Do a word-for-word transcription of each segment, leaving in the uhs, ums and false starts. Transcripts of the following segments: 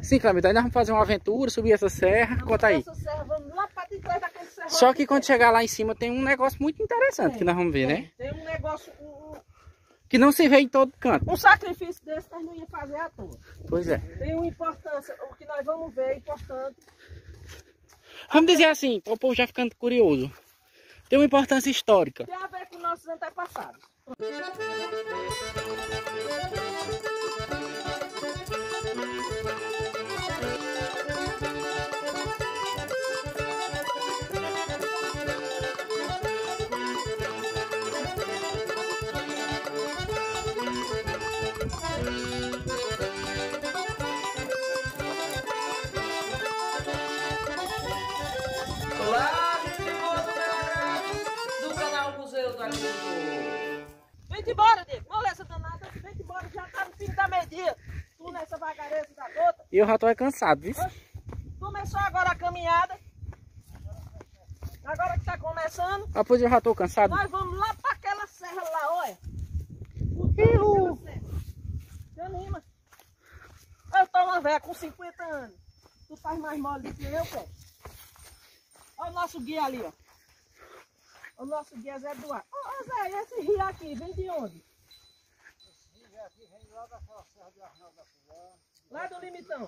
Sim, Clamilda, nós vamos fazer uma aventura, subir essa serra. Vamos Conta aí. Essa serra, vamos lá para detrás daquele serra. Só que quando chegar lá em cima tem um negócio muito interessante tem, que nós vamos ver, tem, né? Tem um negócio, um, um, que não se vê em todo canto. um sacrifício desse nós não ia fazer à toa. Pois é. Tem uma importância, o que nós vamos ver é importante. Vamos dizer assim, para o povo já ficando curioso. Tem uma importância histórica. Tem a ver com nossos antepassados. Olá, do canal Museu do Agricultor. Vem-te embora, Diego. Não essa danada. Vem-te embora, já tá no fim da meia-dia. Tu nessa vagareza da gota. E eu já tô cansado, viu? Começou agora a caminhada. Agora que tá começando, Ah, pois eu já tô cansado. nós vamos lá para aquela serra lá, olha. Iu. Te anima. Eu tô uma velha com cinquenta anos. Tu faz mais mole do que eu, pé. Olha o nosso guia ali, ó. O nosso guia Zé Eduardo. Ô, ô Zé, esse rio aqui, vem de onde? Esse rio aqui vem lá daquela serra de Arnaldo da Fulana. Lá do Limitão.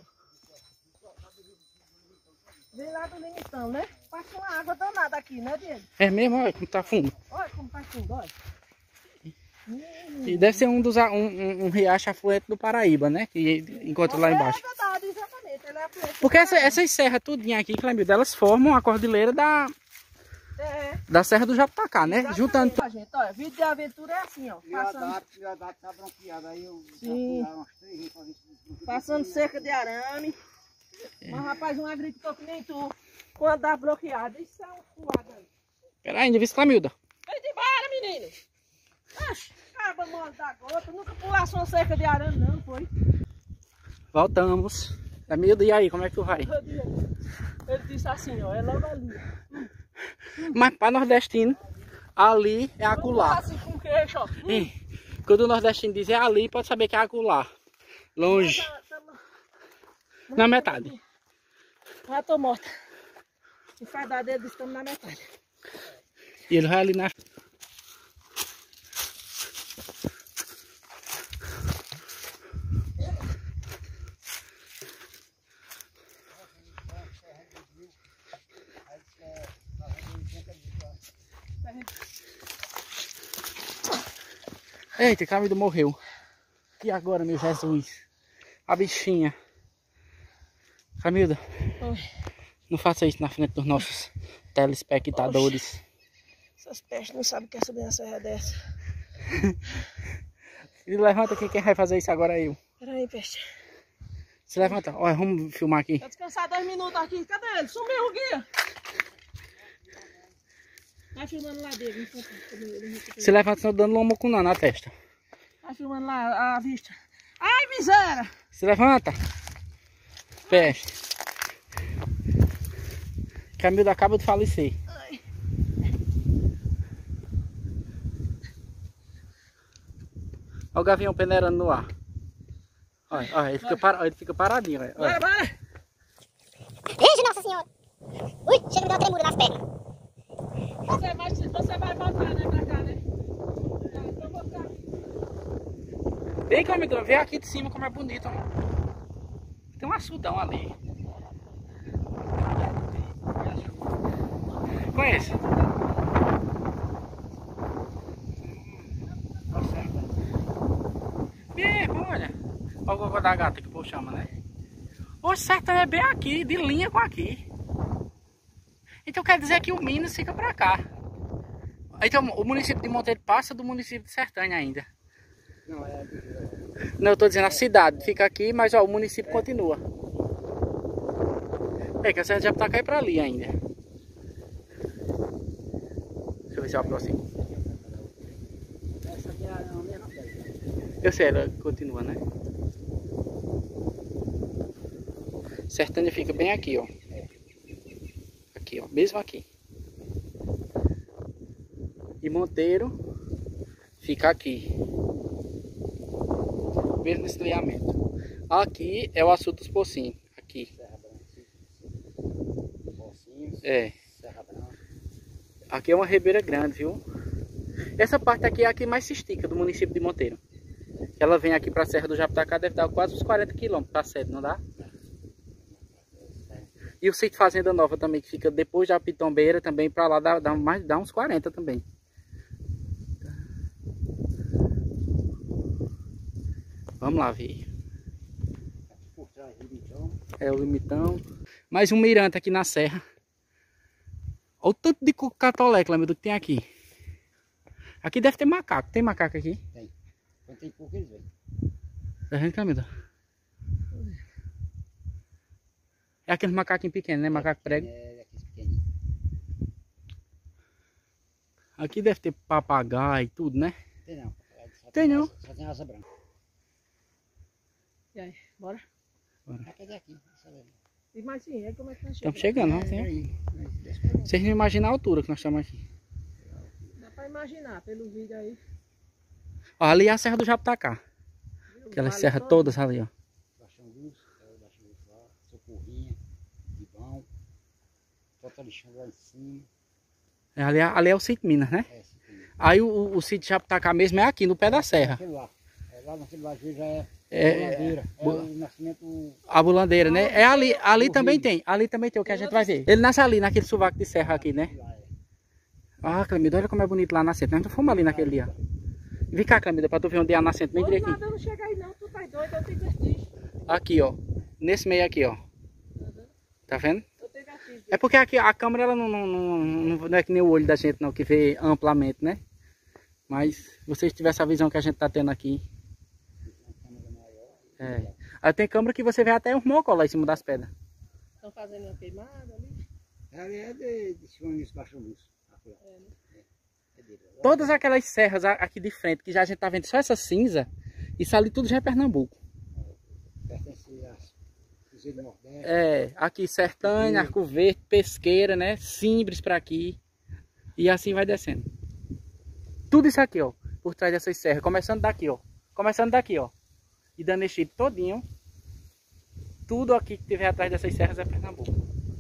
Vem lá do Limitão, né? Passa uma água danada aqui, né, Diego? É mesmo, olha como tá fundo. Olha como tá fundo, olha. Hum. E deve ser um dos um, um, um riacho afluente do Paraíba, né? Que encontra lá embaixo. É verdade, exatamente. Ele é afluente do Porque essa, Paraíba. essas serras tudinha aqui, Clemilda, elas formam a cordilheira da, É. da Serra do Japutacá, né? Exatamente, Juntando. gente, olha, vídeo de aventura é assim, ó. Meu Passando, dado, meu dado tá bronqueado. Aí eu já Sim. fui lá umas três vezes pra ver se... passando cerca de arame. Mas, rapaz, um agricultor que nem tu, quando dá bloqueado, isso é um suado aí. Pera aí, ainda vi Clemilda. Vem de embora, menino. Oxe, acaba mole da gota. Nunca pulasse uma cerca de arame, não, foi? Voltamos. Clemilda, e aí, como é que tu vai? Ele disse assim, ó, é logo ali. Mas para nordestino, ali é Vamos lá, acolá. assim com o queixo, ó. Hum. Hein? Quando o nordestino diz é ali, pode saber que é acolá. Longe. Tá- tá- Na metade. Já tô morta. Se faz dar dedo, estamos na metade. E ele vai ali na... Eita, Camila morreu. E agora, meu Jesus? A bichinha. Camila, Oi. não faça isso na frente dos nossos telespectadores. Essas pestes não sabem o que é subir uma serra dessa. E levanta aqui, quem vai fazer isso agora é eu. Peraí, peste. Se levanta, olha, vamos filmar aqui. Vou descansar dois minutos aqui. Cadê ele? Sumiu o guia. Tá filmando lá dele. Se levanta, senão dando lombo com na testa. Tá filmando lá a vista. Ai, miséria! Se levanta. Peste. Camila acaba de falecer. Ai. Olha o gavião peneirando no ar. Olha, olha, ele, fica par... ele fica paradinho. Olha. Vai, vai! Beijo, Nossa Senhora! Ui, chega me dar uma tremura nas pernas. Você vai, você vai voltar, né, pra cá, né? Tá, então vou ficar aqui. Vem, Camila, vê aqui de cima como é bonito. Ó. Tem um açudão ali. Conhece? Bem, olha. Olha o cocô da gata que o povo chama, né? O certo é bem aqui, de linha com aqui. Então quer dizer que o Minas fica pra cá. Então o município de Monteiro passa do município de Sertânia ainda. Não, é... Não, eu tô dizendo a cidade fica aqui, mas ó, o município continua. É que a serra já tá caindo pra ali ainda. Deixa eu ver se eu aproximo. Essa aqui é a minha não pega. Eu sei, ela continua, né? Sertânia fica bem aqui, ó. Aqui, ó. Mesmo aqui. E Monteiro fica aqui. Mesmo estreamento. Aqui é o açude dos Pocinhos. É. Serra Branca. Aqui é uma ribeira grande, viu? Essa parte aqui é a que mais se estica do município de Monteiro. Ela vem aqui para a Serra do Japutacá, deve dar quase uns quarenta quilômetros para a sede, não dá? E o sítio Fazenda Nova também, que fica depois da Pitombeira, também para lá dá, dá, mais, dá uns quarenta também. Vamos lá ver. Por trás do limitão. É o limitão. Mais um mirante aqui na serra. Olha o tanto de catolé, Clêmido, que tem aqui. Aqui deve ter macaco. Tem macaco aqui? Tem. Quando tem pouco eles vêm. Tá vendo, Clêmido? É aquele macaquinho pequeno, né? Macaco prego. É, aqueles pequenininhos. Aqui deve ter papagaio e tudo, né? Tem não. Só Tem não. Asa, só tem asa branca. E aí, bora? Ah, cadê aqui? Essa daí. E mais sim, aí como é que nós Estamos chegamos? chegando, não? É, Tem... peraí. Desce pra lá. Vocês não imaginam a altura que nós estamos aqui. Dá pra imaginar pelo vídeo aí. Ó, ali é a Serra do Japutacá. Viu? Aquelas Vale serras todo. todas ali, ó. Baixão Luz, é o Baixão Luz lá, Socorrinha, Ribão, Tota Lixão lá em cima. É, ali, é- ali é o sítio Minas, né? É, esse aqui. Aí o, o, o sítio Japutacá mesmo é aqui, no pé da serra. Aquele lá. É, lá naquele lado já é É, Bulandeira. É, Bu- o nascimento. A bulandeira, né? É ali, ali Do também rio. tem. Ali também tem o que a gente vai ver. Ele nasce ali, naquele sovaco de serra aqui, né? Lá, é. Ah, Clemido, olha como é bonito lá a nascente. Nós não fomos ali naquele dia. Vem cá, Clemido, pra tu ver onde é a nascente bem Ô, direitinho. nada, eu não chego aí não, tu tá doido, eu tenho vertigem. Aqui, ó. Nesse meio aqui, ó. Tá vendo? Eu tenho vertigem. É porque aqui a câmera ela não, não, não, não, não é que nem o olho da gente não, que vê amplamente, né? Mas se vocês tivessem a visão que a gente tá tendo aqui. É. Aí tem câmera que você vê até um mocó lá em cima das pedras. Estão fazendo uma queimada ali. Ali é de, de Silvanius Baixo Luz. Acolá. É, né? É dele. Todas aquelas serras a- aqui de frente, que já a gente tá vendo só essa cinza, isso ali tudo já é Pernambuco. Pertence às Cruzeiro do Nordeste. É, aqui Sertânia, Arco Verde, Pesqueira, né? Simbres pra aqui. E assim vai descendo. Tudo isso aqui, ó, por trás dessas serras. Começando daqui, ó. Começando daqui, ó. E dando esse jeito todinho. Tudo aqui que tiver atrás dessas serras é Pernambuco.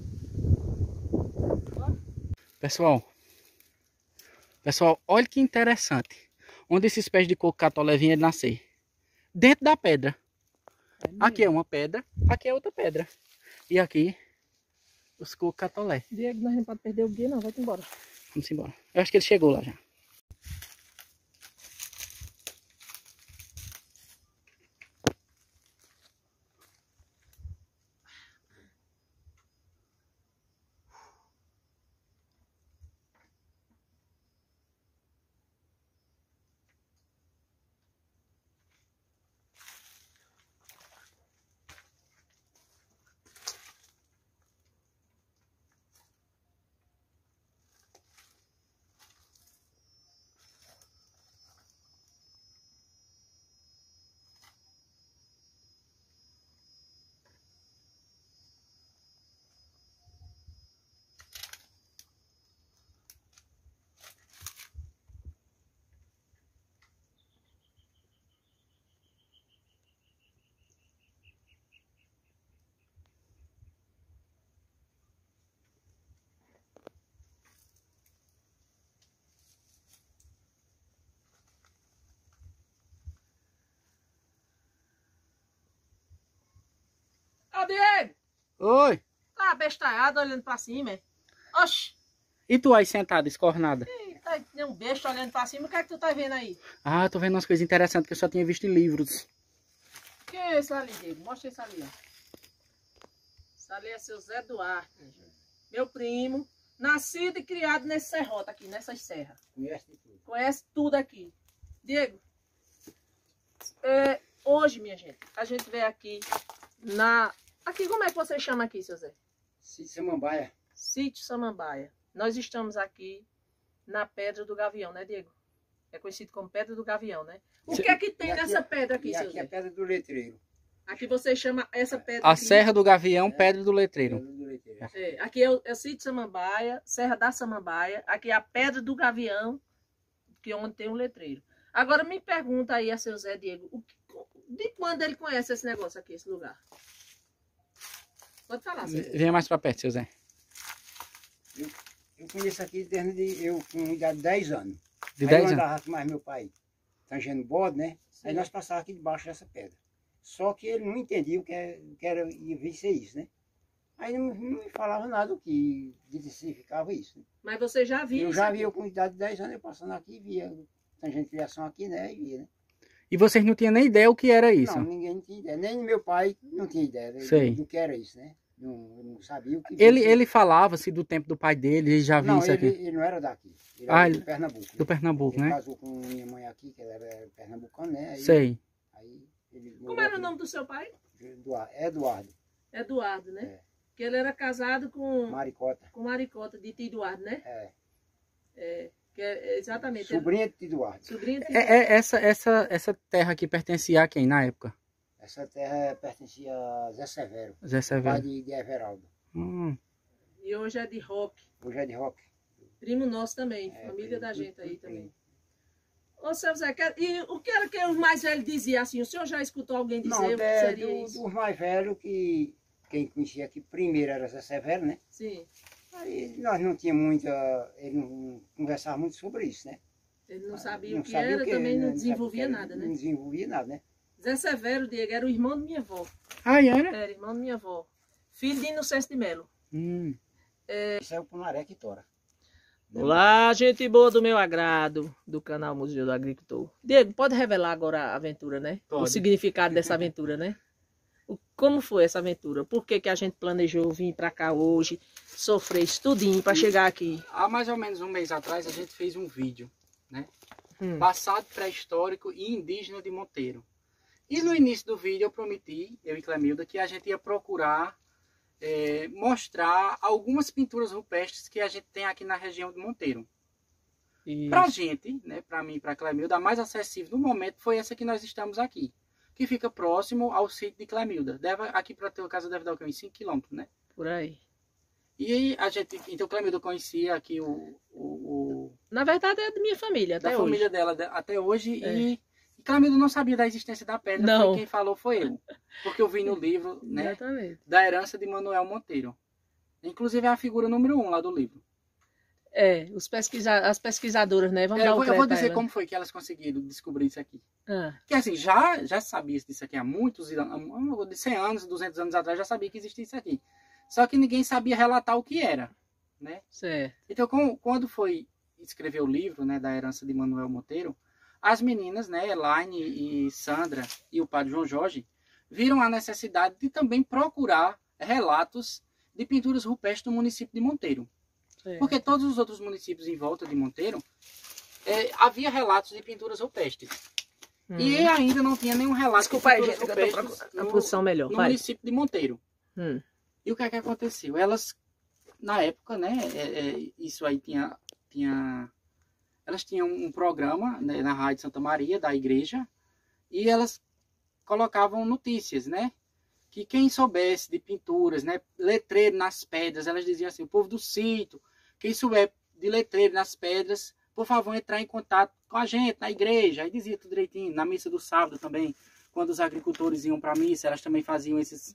Pessoal. Pessoal, olha que interessante. Onde esses pés de coco catolé vinham nascer? Dentro da pedra. Aqui é uma pedra, aqui é outra pedra. E aqui, os cocos catolé. Diego, nós não podemos perder o guia não, vai embora. Vamos embora. Eu acho que ele chegou lá já. Ô, Diego! Oi! Tá bestalhado olhando pra cima, é? Oxi! E tu aí sentado, escornada? Ih, tá que nem um besta olhando pra cima, o que é que tu tá vendo aí? Ah, tô vendo umas coisas interessantes que eu só tinha visto em livros. Quem é esse ali, Diego? Mostra esse ali, ó. Esse ali é seu Zé Duarte, minha gente. Meu primo, nascido e criado nesse serrote aqui, nessas serras. Conhece de tudo. Conhece tudo aqui. Diego, é, hoje, minha gente, a gente veio aqui na... Aqui, como é que você chama aqui, seu Zé? Sítio Samambaia. Sítio Samambaia. Nós estamos aqui na Pedra do Gavião, né, Diego? É conhecido como Pedra do Gavião, né? O Sim. que é que tem E aqui nessa é- pedra aqui, E seu aqui é a Zé? Pedra do Letreiro. Aqui você chama essa pedra A aqui- Serra do Gavião, Pedra do Letreiro. Pedra do Letreiro. É, aqui é o, é o Sítio Samambaia, Serra da Samambaia. Aqui é a Pedra do Gavião, que é onde tem um letreiro. Agora me pergunta aí a seu Zé Diego, o que- de quando ele conhece esse negócio aqui, esse lugar? Pode falar, seu Zé. Venha mais pra perto, seu Zé. Eu, eu conheço aqui desde de, eu com idade de dez anos. De Aí dez eu anos? andava com mais meu pai, tangendo bode, né? Sim. Aí nós passávamos aqui debaixo dessa pedra. Só que ele não entendia o que era, o que era ia vir ser isso, né? Aí não, não me falava nada o que significava isso. Né? Mas você já viu Eu isso já aqui? vi, eu com idade de dez anos, eu passando aqui, via tangente criação aqui, né? E via, né? E vocês não tinham nem ideia o que era isso? Não, ninguém não tinha ideia. Nem meu pai não tinha ideia do, Sei. do que era isso, né? Não, não sabia o que Ele, vinha. ele falava-se do tempo do pai dele, ele já viu Não, isso ele, aqui? ele não era daqui. Ele Ah, era ele- de Pernambuco. Do Né? Pernambuco, Ele né? casou com minha mãe aqui, que ela era pernambucana, né? Aí, Sei. aí ele Como morou era o aqui. nome do seu pai? Eduardo. Eduardo. Eduardo, né? É. Que ele era casado com, Maricota. com Maricota, de Tio Eduardo, né? É. É, que é exatamente. Sobrinha de Eduardo. Sobrinho de Tio É, é, essa, essa, essa terra aqui pertencia a quem na época? Essa terra pertencia a Zé Severo, Zé pai Severo. de, de Everaldo. Hum, E hoje é de Roque. Hoje é de Roque. Primo nosso também, É, família primo, da tudo, gente aí tudo também. primo. Ô, seu Zé, que- e o que era que os mais velhos diziam assim? O senhor já escutou alguém dizer Não, o que é, seria do, isso? dos mais velhos, que quem conhecia aqui primeiro era Zé Severo, né? Sim, Aí nós não tínhamos muita. Ele não conversava muito sobre isso, né? ele não sabia Não o que sabia era, o que também né? não sabia o que desenvolvia era, nada, Não né? desenvolvia nada, né? Zé Severo, Diego, era o irmão da minha avó. Ah, era? Era irmão da minha avó. Filho de Inocêncio de Melo. Hum. Isso é o Punaré que tora. Olá, gente boa do meu agrado, do canal Museu do Agricultor. Diego, pode revelar agora a aventura, né? O Pode. significado dessa aventura, né? O- Como foi essa aventura? Por que, que a gente planejou vir pra cá hoje, sofrer isso tudinho pra chegar aqui? Há mais ou menos um mês atrás a gente fez um vídeo, né? Hum. Passado pré-histórico e indígena de Monteiro. E no início do vídeo eu prometi, eu e Clemilda, que a gente ia procurar é, mostrar algumas pinturas rupestres que a gente tem aqui na região de Monteiro. Isso. Pra gente, né, pra mim e pra Clemilda, a mais acessível no momento foi essa que nós estamos aqui, que fica próximo ao sítio de Clemilda. Deve, aqui pra tua casa deve dar o quê? Uns cinco quilômetros, né? Por aí. E aí a gente, então Clemilda conhecia aqui o, o, o Na verdade é da minha família, da até família hoje. dela de- até hoje É. e, e Clemilda não sabia da existência da pedra. Não. Foi quem falou foi eu, porque eu vi no livro, né, Exatamente. da herança de Manuel Monteiro. Inclusive é a figura número um lá do livro. É, os pesquisa... as pesquisadoras, né? Vamos É, dar eu, o vou, eu crédito vou a dizer ela. como foi que elas conseguiram descobrir isso aqui. Ah, Que assim, já, já sabia disso aqui há muitos anos, de cem anos, duzentos anos atrás, já sabia que existia isso aqui. Só que ninguém sabia relatar o que era, né? certo. Então, com- quando foi escrever o livro, né, da herança de Manuel Monteiro, as meninas, né, Elaine e Sandra e o padre João Jorge, viram a necessidade de também procurar relatos de pinturas rupestres do município de Monteiro. certo. Porque todos os outros municípios em volta de Monteiro, é, havia relatos de pinturas rupestres. Hum. E ainda não tinha nenhum relato Desculpa aí, de gente, pinturas que eu tô rupestres procurando a no, posição melhor. no Vai. município de Monteiro. Hum. E o que é que aconteceu? Elas, na época, né, é, é, isso aí tinha, tinha... Elas tinham um programa, né, na Rádio Santa Maria, da igreja, e elas colocavam notícias, né? Que quem soubesse de pinturas, né, letreiro nas pedras, elas diziam assim, o povo do sítio, quem souber de letreiro nas pedras, por favor, entrar em contato com a gente, na igreja. Aí dizia tudo direitinho, na missa do sábado também, quando os agricultores iam para a missa, elas também faziam esses...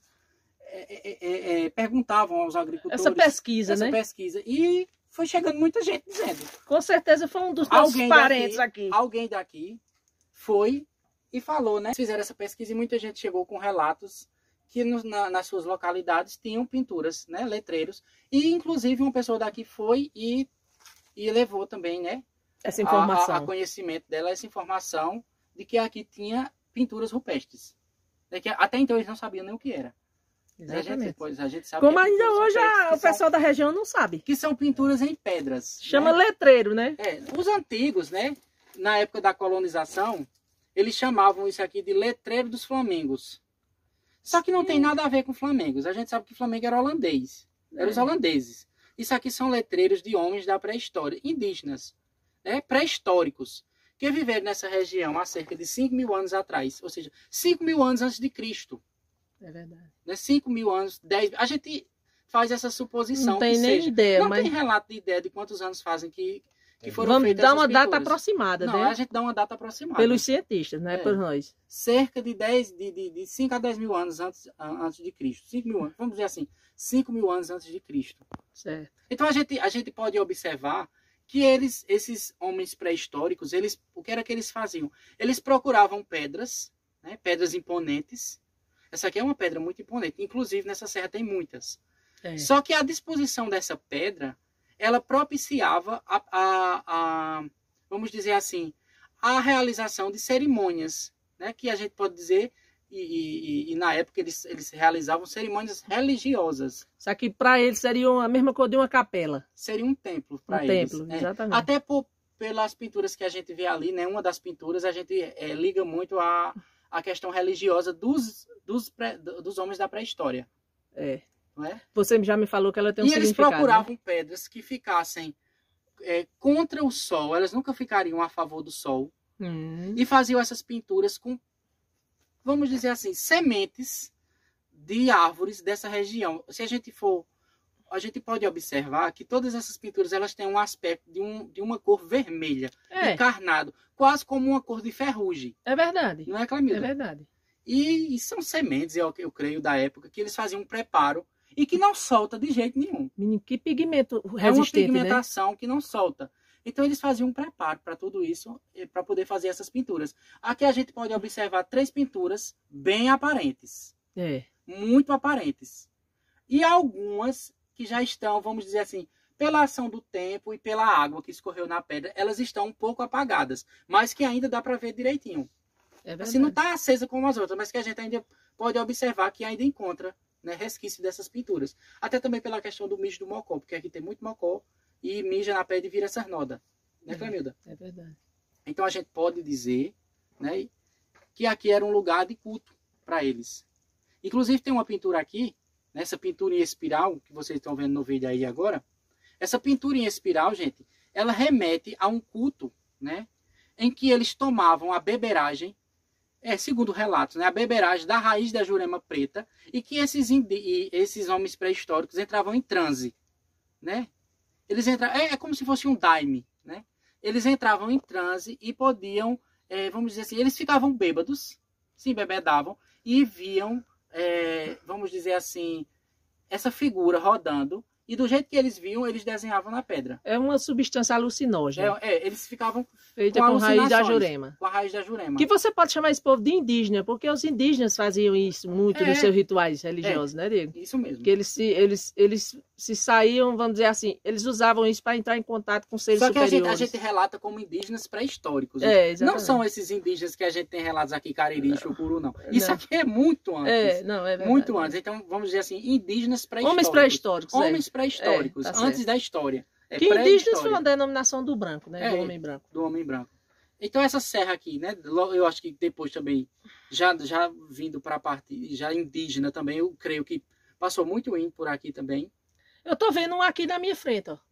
É, é, é, é, perguntavam aos agricultores... Essa pesquisa, essa né? pesquisa. E foi chegando muita gente dizendo. Com certeza foi um dos nossos Alguém parentes daqui, aqui. Alguém daqui foi e falou, né? Fizeram essa pesquisa e muita gente chegou com relatos que no, na, nas suas localidades tinham pinturas, né? Letreiros. E inclusive uma pessoa daqui foi e, e levou também, né? Essa A, informação. a, a conhecimento dela, essa informação de que aqui tinha pinturas rupestres. É que até então eles não sabiam nem o que era. A gente, Exatamente. depois, a gente sabe Como que é ainda pinturas hoje rupestres, a- que o pessoal são, da região não sabe. que são pinturas em pedras. Chama né? letreiro, né? É, os antigos, né, na época da colonização, eles chamavam isso aqui de letreiro dos flamengos. Só que não tem nada a ver com flamengos. A gente sabe que Flamengo era holandês. Eram os É. holandeses. Isso aqui são letreiros de homens da pré-história, indígenas, né, pré-históricos, que viveram nessa região há cerca de cinco mil anos atrás. Ou seja, cinco mil anos antes de Cristo. É verdade. Né, cinco mil anos, dez... A gente faz essa suposição. Não tem que nem seja. ideia, Não mas tem relato de ideia de quantos anos fazem que, que foram Vamos feitas dar essas uma data pinturas. aproximada, Não, né? a gente dá uma data aproximada. Pelos cientistas, né? É. Por nós. Cerca de dez, de, de, de cinco a dez mil anos antes, antes de Cristo. cinco mil anos, vamos dizer assim, cinco mil anos antes de Cristo. Certo. Então a gente, a gente pode observar que eles, esses homens pré-históricos, eles, o que era que eles faziam? Eles procuravam pedras, né, pedras imponentes. Essa aqui é uma pedra muito imponente, inclusive nessa serra tem muitas. É. Só que a disposição dessa pedra, ela propiciava a, a, a vamos dizer assim, a realização de cerimônias, né, que a gente pode dizer, e, e, e na época eles, eles realizavam cerimônias religiosas. Isso aqui para eles seria a mesma coisa de uma capela. Seria um templo para Um eles. templo, é. exatamente. Até por, pelas pinturas que a gente vê ali, né, uma das pinturas a gente é, liga muito a, a questão religiosa dos, dos, pré, dos homens da pré-história. É. Não é? Você já me falou que ela tem um E eles significado. procuravam né? pedras que ficassem é, contra o sol, elas nunca ficariam a favor do sol. Hum. E faziam essas pinturas com, vamos dizer assim, sementes de árvores dessa região. Se a gente for, a gente pode observar que todas essas pinturas elas têm um aspecto de, um, de uma cor vermelha, É. encarnado, quase como uma cor de ferrugem. É verdade. Não é, É Clamilda? verdade. E, e são sementes, eu, eu creio, da época, que eles faziam um preparo e que não solta de jeito nenhum. Menino, que pigmento É uma resistente, né? pigmentação que não solta. Então eles faziam um preparo para tudo isso, para poder fazer essas pinturas. Aqui a gente pode observar três pinturas bem aparentes, É. muito aparentes. E algumas que já estão, vamos dizer assim, pela ação do tempo e pela água que escorreu na pedra, elas estão um pouco apagadas, mas que ainda dá para ver direitinho. É verdade. Assim, não está acesa como as outras, mas que a gente ainda pode observar que ainda encontra, né, resquício dessas pinturas. Até também pela questão do mijo do mocó, porque aqui tem muito mocó e mija na pedra e vira sarnoda. Né, Clamilda? É verdade. Então a gente pode dizer, né, que aqui era um lugar de culto para eles. Inclusive tem uma pintura aqui, nessa pintura em espiral, que vocês estão vendo no vídeo aí agora. Essa pintura em espiral, gente, ela remete a um culto, né, em que eles tomavam a beberagem, é, segundo relatos, né, a beberagem da raiz da jurema preta, e que esses, indi- esses homens pré-históricos entravam em transe, né? Eles entravam, é, é como se fosse um daime, né? Eles entravam em transe e podiam, é, vamos dizer assim, eles ficavam bêbados, se embebedavam e viam, é, vamos dizer assim, essa figura rodando. E do jeito que eles viam, eles desenhavam na pedra. É uma substância alucinógena. É, é, eles ficavam feita com com raiz da alucinações, jurema. com a raiz da jurema. Que você pode chamar esse povo de indígena, porque os indígenas faziam isso muito É. nos seus rituais religiosos, né, Diego? Isso mesmo. Que eles se, eles, eles se saíam, vamos dizer assim, eles usavam isso para entrar em contato com seres Só que a gente, superiores. a gente relata como indígenas pré-históricos. É, Não exatamente. são esses indígenas que a gente tem relatos aqui, Cariri, Chucuru, não. Isso Não. aqui é muito antes. É, não, é verdade. Muito antes. Então, vamos dizer assim, indígenas pré-históricos. Homens pré-históricos, é. Homens pré-históricos, É, tá antes certo. da história. É Que indígenas foi pré-história uma denominação do branco, né? Do É. homem branco. do homem branco. Então, essa serra aqui, né? lo- Eu acho que depois também, já, já vindo para a parte já indígena também, eu creio que passou muito índio por aqui também. Eu tô vendo um aqui na minha frente, ó.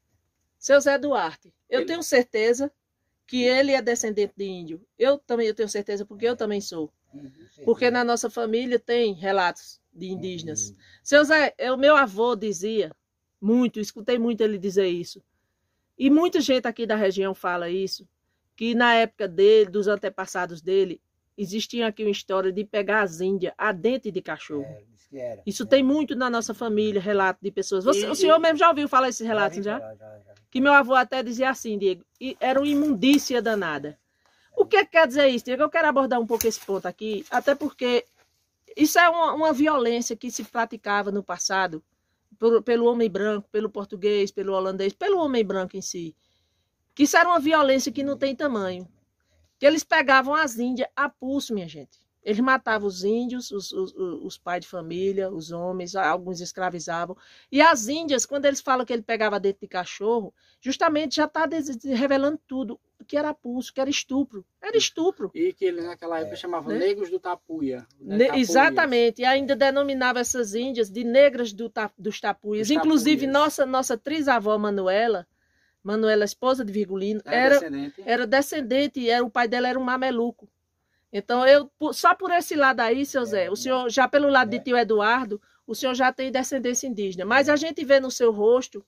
Seu Zé Duarte. Eu Ele- tenho certeza que ele é descendente de índio. Eu também eu tenho certeza, porque eu também sou. Porque na nossa família tem relatos de indígenas. Seu Zé, o meu avô dizia muito, escutei muito ele dizer isso. E muita gente aqui da região fala isso, que na época dele, dos antepassados dele, existia aqui uma história de pegar as índias a dente de cachorro. É, disse que era. Isso tem muito na nossa família, relato de pessoas. Você, E- o senhor e- mesmo já ouviu falar esses vi relatos, já? falar, já, já. Que meu avô até dizia assim, Diego, e era uma imundícia danada. O que quer dizer isso, Diego? Eu quero abordar um pouco esse ponto aqui, até porque isso é uma, uma violência que se praticava no passado por, pelo homem branco, pelo português, pelo holandês, pelo homem branco em si. Que isso era uma violência que não tem tamanho. Que eles pegavam as índias a pulso, minha gente. Eles matavam os índios, os, os, os pais de família, os homens, alguns escravizavam. E as índias, quando eles falam que ele pegava dentro de cachorro, justamente já está revelando tudo, que era pulso, que era estupro. Era estupro. E que ele naquela época chamava Né? negros do Tapuia. né? Ne- Tapuias. Exatamente, e ainda denominava essas índias de negras do ta- dos tapuias. Dos Inclusive, tapuias. nossa, nossa trisavó Manuela, Manuela, esposa de Virgulino, Era era, descendente. era descendente, e era, o pai dela era um mameluco. Então, eu, por- só por esse lado aí, seu Zé, o senhor, já pelo lado de tio Eduardo, o senhor já tem descendência indígena. Mas a gente vê no seu rosto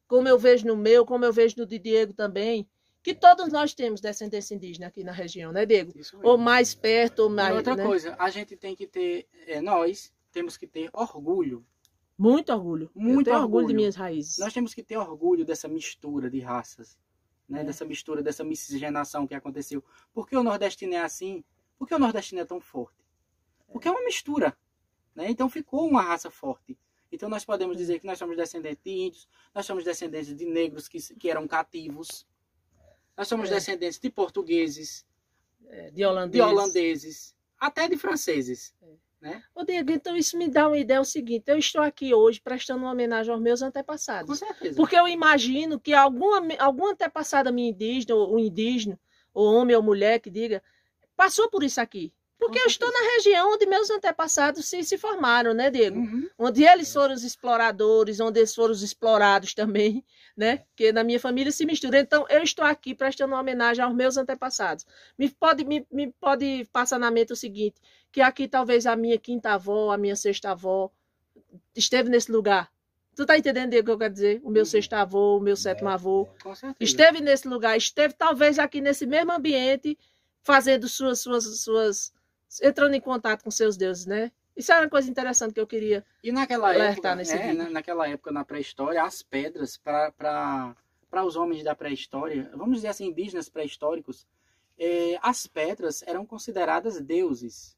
como eu vejo no meu, como eu vejo no de Diego também, que todos nós temos descendência indígena aqui na região, né, Diego? Isso mesmo. Ou mais perto, ou mais... E outra né? coisa, a gente tem que ter, é, nós temos que ter orgulho. Muito orgulho. Muito eu tenho orgulho. orgulho de minhas raízes. Nós temos que ter orgulho dessa mistura de raças, né? É. Dessa mistura, dessa miscigenação que aconteceu. Por que o nordestino é assim? Por que o nordestino é tão forte? Porque é uma mistura, né? Então ficou uma raça forte. Então nós podemos dizer que nós somos descendentes de índios, nós somos descendentes de negros que, que eram cativos, nós somos É. descendentes de portugueses, É, de holandeses. de holandeses, até de franceses. É. Né? Ô, Diego, então isso me dá uma ideia, é o seguinte, eu estou aqui hoje prestando uma homenagem aos meus Com antepassados. certeza. Porque eu imagino que alguma, algum antepassado minha indígena, ou um indígena, ou homem ou mulher que diga, passou por isso aqui. Porque Com eu estou na região onde meus antepassados se, se formaram, né, Diego? Uhum. Onde eles foram os exploradores, onde eles foram os explorados também, né? Porque na minha família se mistura. Então, eu estou aqui prestando uma homenagem aos meus antepassados. Me pode, me, me pode passar na mente o seguinte, que aqui talvez a minha quinta avó, a minha sexta avó, esteve nesse lugar. Tu tá entendendo o que eu quero dizer? O meu sexto avô, o meu sétimo avô. Com certeza. Esteve nesse lugar, esteve talvez aqui nesse mesmo ambiente, fazendo suas, suas, suas, entrando em contato com seus deuses, né? Isso é uma coisa interessante que eu queria E naquela alertar época, nesse é, vídeo. na- naquela época, na pré-história, as pedras para os homens da pré-história, vamos dizer assim, indígenas pré-históricos, eh, as pedras eram consideradas deuses.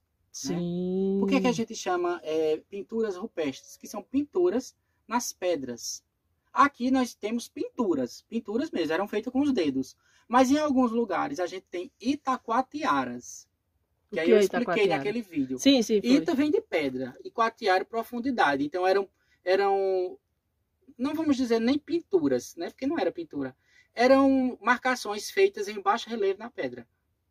Sim. Por que, que a gente chama eh, pinturas rupestres? Que são pinturas nas pedras. Aqui nós temos pinturas, pinturas mesmo, eram feitas com os dedos. Mas em alguns lugares a gente tem itacoatiaras. O Que aí que eu é expliquei Itacoatiara? naquele vídeo. Sim, sim, foi. Ita vem de pedra e quatiara profundidade. Então eram, eram, não vamos dizer nem pinturas, né? Porque não era pintura. Eram marcações feitas em baixo relevo na pedra.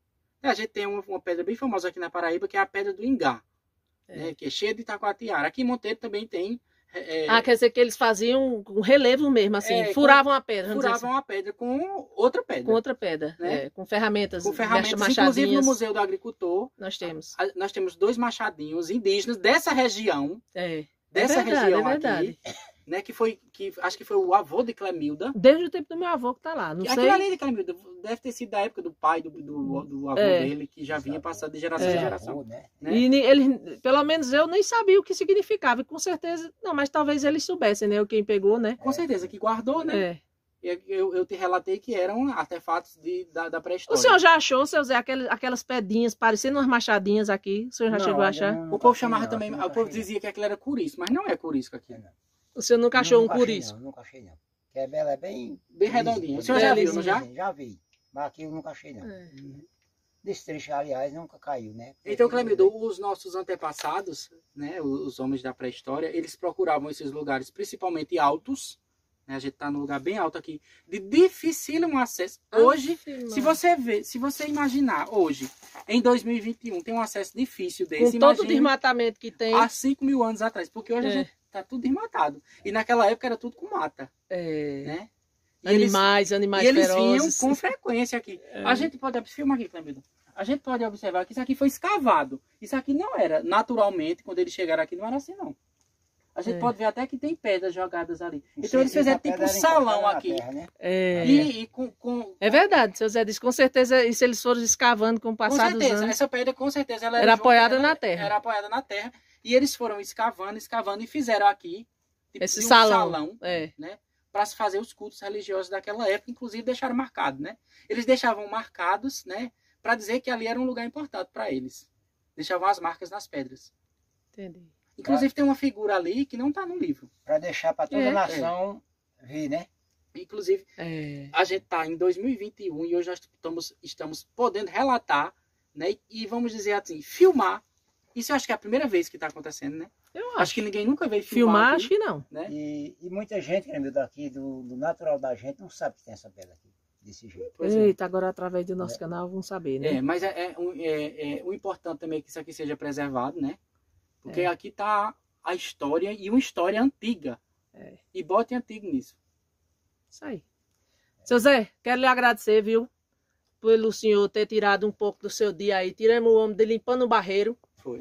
A gente tem uma, uma pedra bem famosa aqui na Paraíba, que é a Pedra do Ingá, É. né? Que é cheia de itacoatiara. Aqui em Monteiro também tem. é, Ah, quer dizer que eles faziam um relevo mesmo, assim, É, furavam a pedra, vamos dizer furavam a pedra com outra assim, pedra. com outra pedra, Né? é, com ferramentas, com ferramentas, machadinhas, inclusive no Museu do Agricultor, nós temos. a- nós temos dois machadinhos indígenas dessa região, É, dessa é verdade, região é verdade. aqui, né, que foi, que acho que foi o avô de Clemilda. Desde o tempo do meu avô que tá lá, não Aquilo sei. ali de Clemilda deve ter sido da época do pai, do, do, do avô É. dele, que já vinha passando de geração É. em geração. Né? Né? E ni- eles, pelo menos eu nem sabia o que significava, e com certeza, não, mas talvez eles soubessem, né, o quem pegou, né? Com certeza, que guardou, né? É. E Eu, eu te relatei que eram artefatos de, da, da O pré-história. senhor já achou, seu Zé, aquelas, aquelas pedrinhas parecendo umas machadinhas aqui? O senhor já Não, chegou a ainda achar? não- O nunca povo achei, chamava não, também, nunca o povo achei, dizia que aquilo era curisco, mas não é curisco aqui. não. O senhor nunca achou um Nunca achei, curisco? Não, nunca achei não. Que é bela, é bem... Bem redondinho. O senhor já viu, não já? Já vi. Mas aqui eu nunca achei não. É. Desse trecho, aliás, nunca caiu, né? Então, Clemildo, os nossos antepassados, né, os homens da pré-história, eles procuravam esses lugares principalmente altos, né, a gente está num lugar bem alto aqui, de dificílimo acesso. Hoje, Aff, se mano. você ver, se você imaginar, hoje, em dois mil e vinte e um, tem um acesso difícil Com desse, todo o imagine desmatamento que tem. há cinco mil anos atrás, porque hoje a É. gente tá tudo desmatado. E naquela época era tudo com mata, É, né? E eles, animais, animais e eles ferozes. vinham com frequência aqui. É. A gente pode filmar aqui, Clemildo. A gente pode observar que isso aqui foi escavado. Isso aqui não era, naturalmente, quando eles chegaram aqui, não era assim, não. A gente É. pode ver até que tem pedras jogadas ali. Não Então sei eles se fizeram essa tipo um pedra era salão encostada na aqui. terra, né? É. E, e com, com, É verdade, seu Zé disse. Com certeza, e se eles foram escavando com o com passar dos certeza, anos. essa pedra com certeza ela Era junto- apoiada ela na terra. Era apoiada na terra. E eles foram escavando, escavando e fizeram aqui tipo, Esse de um salão. salão, É. né? Para se fazer os cultos religiosos daquela época, inclusive deixaram marcado, né? Eles deixavam marcados, né? Para dizer que ali era um lugar importante para eles. Deixavam as marcas nas pedras. Entendi. Inclusive tem uma figura ali que não está no livro. Para deixar para toda É. a nação ver, né? Inclusive, É. a gente está em dois mil e vinte e um e hoje nós estamos, estamos podendo relatar, né? E vamos dizer assim, filmar. Isso eu acho que é a primeira vez que está acontecendo, né? Eu Acho acho. que ninguém nunca veio filmar. Filmar, aqui, acho que não. né? E, e muita gente, né, meu, daqui, do, do natural da gente, não sabe que tem essa pedra aqui, desse jeito. Pois é. Eita, agora através do nosso canal vão saber, né? É, mas é, é, um- é, é, o importante também é que isso aqui seja preservado, né? Porque É. aqui está a história e uma história antiga. É. E botem antigo nisso. Isso aí. Seu Zé, quero lhe agradecer, viu? Pelo senhor ter tirado um pouco do seu dia aí. Tiramos o homem de limpando o barreiro. Foi.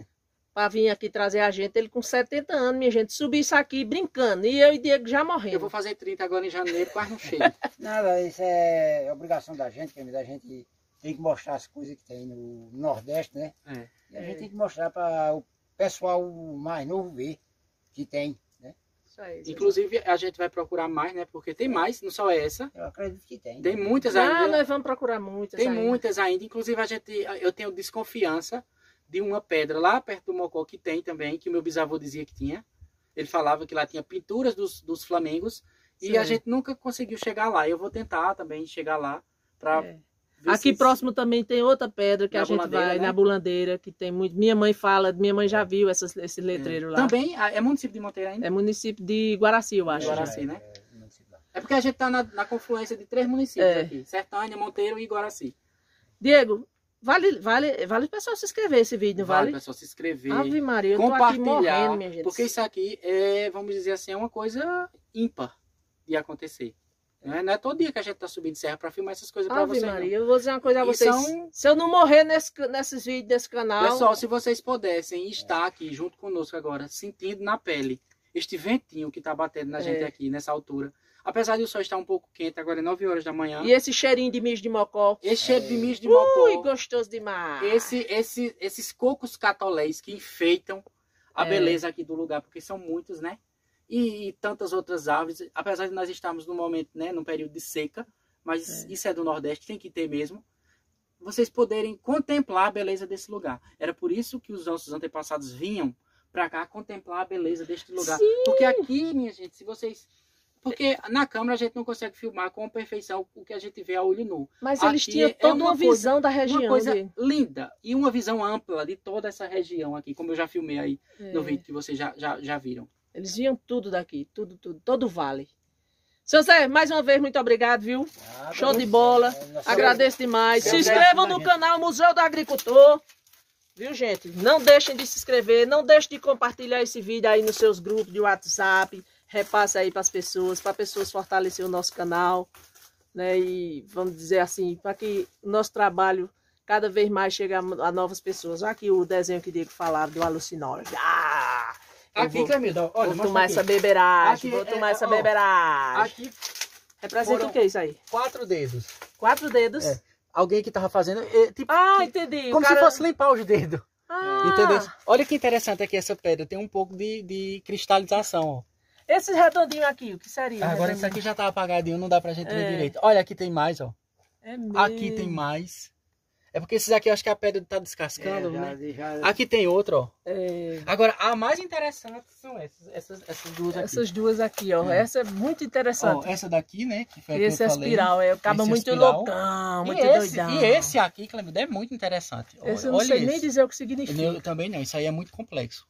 pra vir aqui trazer a gente. Ele com setenta anos, minha gente, subir isso aqui brincando. E eu e Diego já morrendo. Eu vou fazer trinta agora em janeiro, quase não chego. Nada, isso é obrigação da gente, que a gente tem que mostrar as coisas que tem no Nordeste, né? É. E a gente tem que mostrar para o pessoal mais novo ver que tem, né? Isso aí. Inclusive, a gente vai procurar mais, né? Porque tem mais, não só essa. Eu acredito que tem. Tem né? muitas Ah, ainda. nós vamos procurar muitas Tem ainda. muitas ainda. Inclusive, a gente, eu tenho desconfiança de uma pedra lá perto do Mocó que tem também, que o meu bisavô dizia que tinha. Ele falava que lá tinha pinturas dos, dos Flamengos. E Sim. a gente nunca conseguiu chegar lá. Eu vou tentar também chegar lá para... É. Aqui próximo também tem outra pedra que Na a gente Bulandeira, vai, né? na Bulandeira, que tem muito. Minha mãe fala, minha mãe já viu essas, esse letreiro lá. Também ah, é município de Monteiro ainda? É município de Guaraci, eu acho. Guaraci, né? É, é, município lá. É porque a gente tá na, na confluência de três municípios É. aqui. Sertânia, Monteiro e Guaraci. Diego, vale, vale, vale o pessoal se inscrever esse vídeo, não Vale, vale? pessoal, se inscrever, Ave Maria, eu tô aqui compartilhar, morrendo, minha gente. porque isso aqui é, vamos dizer assim, é uma coisa ímpar de acontecer. Não é, não é todo dia que a gente tá subindo serra para filmar essas coisas para Ave vocês. Maria, eu vou dizer uma coisa a E vocês. são- Se eu não morrer nesse, nesses vídeos desse canal... Pessoal, se vocês pudessem estar aqui junto conosco agora, sentindo na pele este ventinho que tá batendo na É. gente aqui nessa altura. Apesar de o sol estar um pouco quente, agora é nove horas da manhã. E esse cheirinho de mijo de mocó. Esse cheiro de mijo de Ui, mocó. gostoso demais. Esse, esse, esses cocos catolés que enfeitam a É. beleza aqui do lugar, porque são muitos, né? E, e tantas outras árvores, apesar de nós estarmos no momento, né, num período de seca, mas É. isso é do Nordeste, tem que ter mesmo, vocês poderem contemplar a beleza desse lugar. Era por isso que os nossos antepassados vinham para cá contemplar a beleza deste lugar. Sim. Porque aqui, minha gente, se vocês... Porque na câmera a gente não consegue filmar com perfeição o que a gente vê a olho nu. Mas eles Aqui tinham é toda uma uma coisa- visão da região. Uma coisa Diego. linda e uma visão ampla de toda essa região aqui, como eu já filmei aí no É. vídeo que vocês já, já, já viram. Eles viam tudo daqui, tudo, tudo, todo o vale. Seu Zé, mais uma vez, muito obrigado, viu? Nada, Show de isso, bola. é, nós Agradeço demais. Seu Se Zé, inscrevam ajuda a no gente. canal Museu do Agricultor. Viu, gente? Não deixem de se inscrever, não deixem de compartilhar esse vídeo aí nos seus grupos de WhatsApp. Repasse aí para as pessoas, para pessoas fortalecer o nosso canal, né? E vamos dizer assim, para que o nosso trabalho cada vez mais chegue a, a novas pessoas. Olha aqui o desenho que o Diego falava do alucinógeno. Ah! Eu Aqui, vou- Clemilda, olha, Vou mostra tomar aqui. essa beberagem, Aqui, vou é, tomar é, essa ó, beberagem. Aqui, Representa foram- o que isso aí? quatro dedos. Quatro dedos? É. Alguém que tava fazendo, é, tipo, Ah, que- entendi. O como cara- se fosse limpar os dedos. Ah, Entendeu? Olha que interessante aqui essa pedra, tem um pouco de, de cristalização, ó. Esse redondinho aqui, o que seria? Agora isso redondinho? aqui já tá apagadinho, não dá pra gente É. ver direito. Olha, aqui tem mais, ó. É mesmo. Aqui tem mais. É porque esses aqui eu acho que a pedra tá descascando, É, já- né? já- Aqui tem outro, ó. É, Agora, a mais interessante são essas, essas, essas duas aqui. essas duas aqui, ó. É. Essa é muito Ó, interessante. essa daqui, né? Que foi a que Esse é eu falei. espiral, é. Acaba Esse é muito espiral. loucão, E muito esse, doidão. e esse aqui, Clemilda, é muito interessante. Olha, Esse eu não olha sei esse. nem dizer o que Eu, significa. eu também não, isso aí é muito complexo.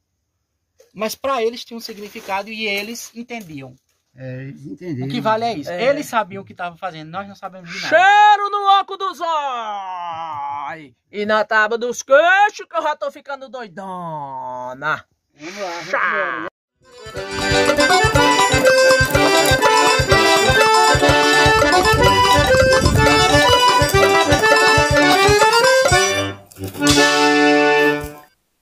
Mas para eles tinha um significado e eles entendiam. É, entendi. O que vale é isso. É. Eles sabiam o que estavam fazendo, nós não sabemos de nada. Cheiro no oco dos olhos e na tábua dos queixos que eu já tô ficando doidona. Vamos lá, vamos Tchau. embora.